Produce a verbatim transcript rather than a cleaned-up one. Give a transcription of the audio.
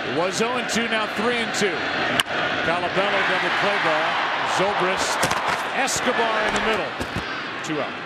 It was oh and two, now three and two. Colabello double play ball. Zobrist, Escobar in the middle. Two out.